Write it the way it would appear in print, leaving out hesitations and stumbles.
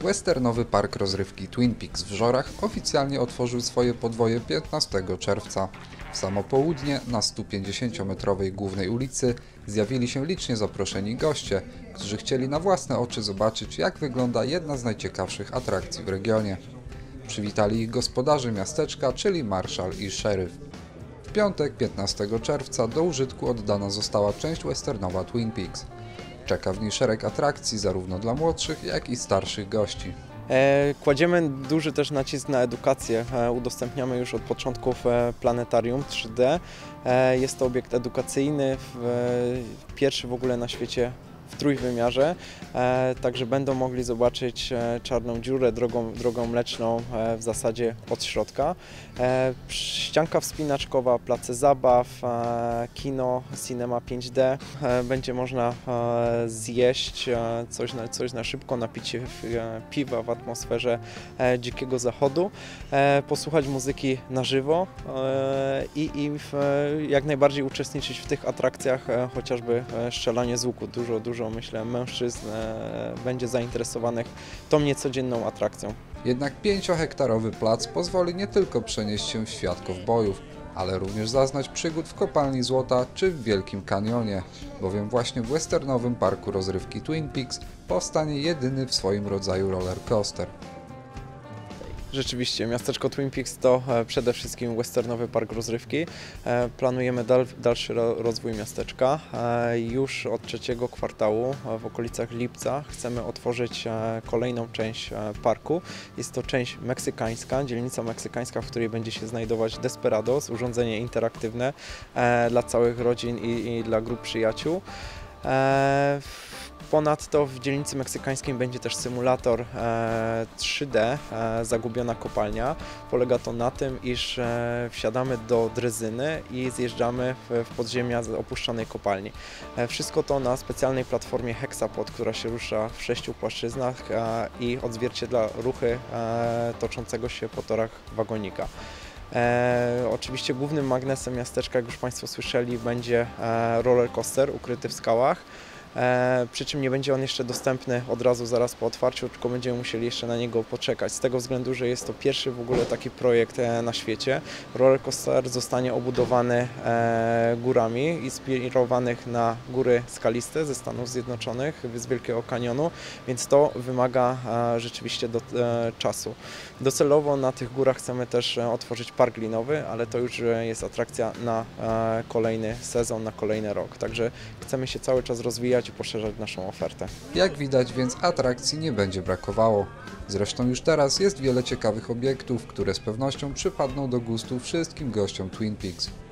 Westernowy park rozrywki Twin Peaks w Żorach oficjalnie otworzył swoje podwoje 15 czerwca. W samo południe na 150-metrowej głównej ulicy zjawili się licznie zaproszeni goście, którzy chcieli na własne oczy zobaczyć, jak wygląda jedna z najciekawszych atrakcji w regionie. Przywitali ich gospodarze miasteczka, czyli marszał i szeryf. W piątek 15 czerwca do użytku oddana została część westernowa Twin Peaks. Czeka w niej szereg atrakcji zarówno dla młodszych, jak i starszych gości. Kładziemy duży też nacisk na edukację. Udostępniamy już od początków planetarium 3D. Jest to obiekt edukacyjny, pierwszy w ogóle na świecie w trójwymiarze, także będą mogli zobaczyć czarną dziurę, drogą mleczną w zasadzie od środka. Ścianka wspinaczkowa, place zabaw, kino, cinema 5D. Będzie można zjeść coś na szybko, napić się piwa w atmosferze dzikiego zachodu, posłuchać muzyki na żywo i jak najbardziej uczestniczyć w tych atrakcjach, chociażby strzelanie z łuku. Dużo myślę mężczyzn będzie zainteresowanych tą niecodzienną atrakcją. Jednak 5-hektarowy plac pozwoli nie tylko przenieść się w świat kowbojów, ale również zaznać przygód w kopalni złota czy w Wielkim Kanionie, bowiem właśnie w westernowym parku rozrywki Twin Peaks powstanie jedyny w swoim rodzaju roller coaster. Rzeczywiście, miasteczko Twin Peaks to przede wszystkim westernowy park rozrywki. Planujemy dalszy rozwój miasteczka. Już od trzeciego kwartału, w okolicach lipca, chcemy otworzyć kolejną część parku. Jest to część meksykańska, dzielnica meksykańska, w której będzie się znajdować Desperados, urządzenie interaktywne dla całych rodzin i dla grup przyjaciół. Ponadto w dzielnicy meksykańskiej będzie też symulator 3D, Zagubiona kopalnia. Polega to na tym, iż wsiadamy do drezyny i zjeżdżamy w podziemia opuszczonej kopalni. Wszystko to na specjalnej platformie Hexapod, która się rusza w 6 płaszczyznach i odzwierciedla ruchy toczącego się po torach wagonika. Oczywiście głównym magnesem miasteczka, jak już Państwo słyszeli, będzie roller coaster ukryty w skałach. Przy czym nie będzie on jeszcze dostępny od razu zaraz po otwarciu, tylko będziemy musieli jeszcze na niego poczekać. Z tego względu, że jest to pierwszy w ogóle taki projekt na świecie. Roller coaster zostanie obudowany górami inspirowanych na góry skaliste ze Stanów Zjednoczonych, z Wielkiego Kanionu, więc to wymaga rzeczywiście czasu. Docelowo na tych górach chcemy też otworzyć park linowy, ale to już jest atrakcja na kolejny sezon, na kolejny rok. Także chcemy się cały czas rozwijać i poszerzać naszą ofertę. Jak widać, więc atrakcji nie będzie brakowało. Zresztą już teraz jest wiele ciekawych obiektów, które z pewnością przypadną do gustu wszystkim gościom Twin Peaks.